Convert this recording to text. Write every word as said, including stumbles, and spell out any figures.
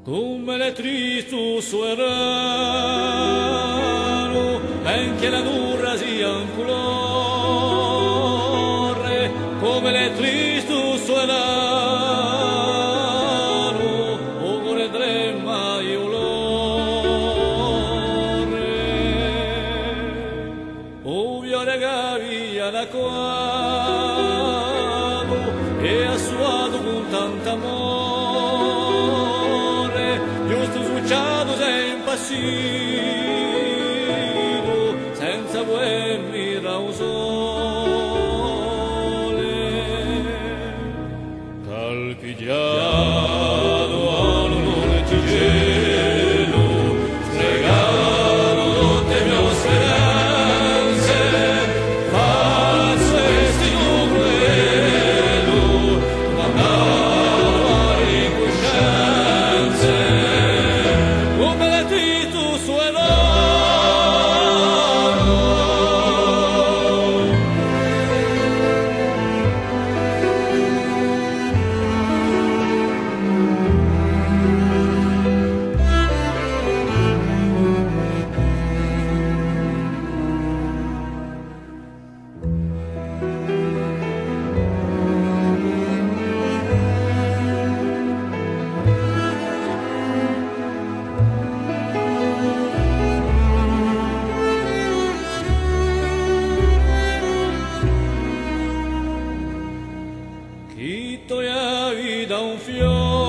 Come le tristu suerano, anche la durra sia un colore, come le tristu suerano, o gore dremma iulore, o viore gavia la quadro, e assuato con tanta amore, impassivo, senza buoni rausole, calpigiato all'onore cielo, stregato tutte mie speranze, falso e stino cruelo, mandato a incoscienze, come le tristu suonano. Chi togliavi da un fiore